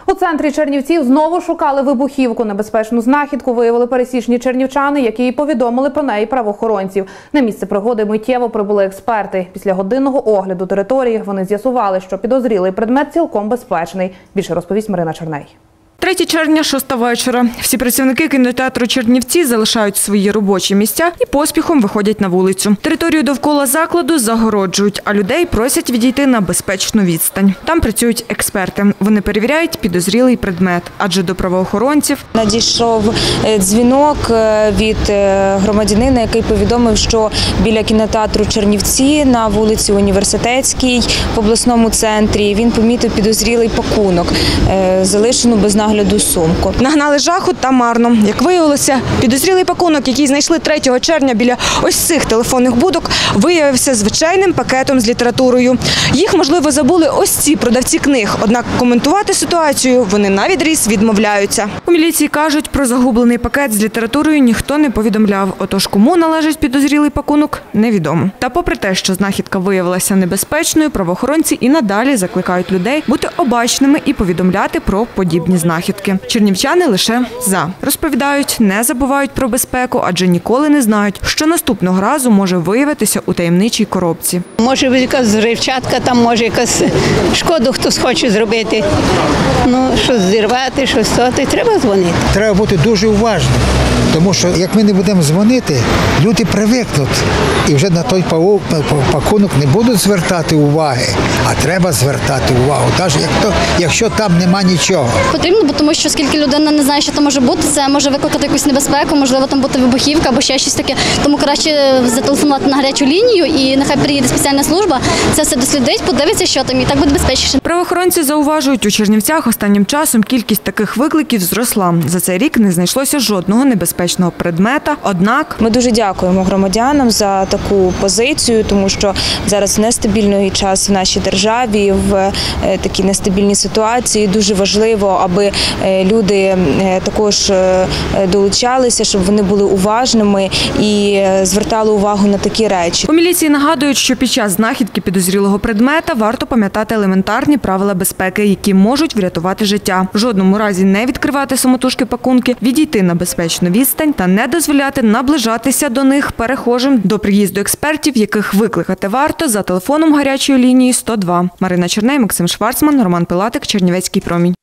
У центрі Чернівців знову шукали вибухівку. Небезпечну знахідку виявили пересічні чернівчани, які повідомили про неї правоохоронців. На місце пригоди миттєво прибули експерти. Після годинного огляду території вони з'ясували, що підозрілий предмет цілком безпечний. Більше розповість Марина Черней. 3 червня, 6 вечора. Всі працівники кінотеатру «Чернівці» залишають свої робочі місця і поспіхом виходять на вулицю. Територію довкола закладу загороджують, а людей просять відійти на безпечну відстань. Там працюють експерти. Вони перевіряють підозрілий предмет, адже до правоохоронців надійшов дзвінок від громадянина, який повідомив, що біля кінотеатру «Чернівці» на вулиці Університетській в обласному центрі він помітив підозрілий пакунок, залишену без нагляду сумку. Нагнали жаху та марно. Як виявилося, підозрілий пакунок, який знайшли 3 червня біля ось цих телефонних будок, виявився звичайним пакетом з літературою. Їх, можливо, забули ось ці продавці книг, однак коментувати ситуацію вони навідріз відмовляються. У міліції кажуть, про загублений пакет з літературою ніхто не повідомляв, отож кому належить підозрілий пакунок – невідомо. Та попри те, що знахідка виявилася небезпечною, правоохоронці і надалі закликають людей бути обачними і повідомляти про подібні знахідки. Чернівчани лише «за». Розповідають, не забувають про безпеку, адже ніколи не знають, що наступного разу може виявитися у таємничій коробці. Може якась зривчатка, там може якась шкоду хтось хоче зробити. Ну, щось зірвати, щось то, треба дзвонити. Треба бути дуже уважним, тому що як ми не будемо дзвонити, люди привикнуть і вже на той пакунок не будуть звертати уваги, а треба звертати увагу, навіть якщо там нема нічого. Потрібно, тому що оскільки людина не знає, що там може бути, це може викликати якусь небезпеку, можливо, там бути вибухівка або ще щось таке. Тому краще зателефонувати на гарячу лінію і нехай приїде спеціальна служба, це все дослідить, подивиться, що там, і так буде безпечніше. Правоохоронці зауважують, у Чернівцях останнім часом кількість таких викликів зросла. За цей рік не знайшлося жодного небезпечного предмета, однак… Ми дуже дякуємо громадянам за таку позицію, тому що зараз нестабільний час в нашій державі, в такій нестабільній ситуації дуже важливо, аби люди також долучалися, щоб вони були уважними і звертали увагу на такі речі. У міліції нагадують, що під час знахідки підозрілого предмета варто пам'ятати елементарні правила безпеки, які можуть врятувати життя. В жодному разі не відкривати самотужки пакунки, відійти на безпечну відстань та не дозволяти наближатися до них перехожим до приїзду експертів, яких викликати варто за телефоном гарячої лінії 102. Марина Черней, Максим Шварцман, Роман Пилатик, Чернівецький промінь.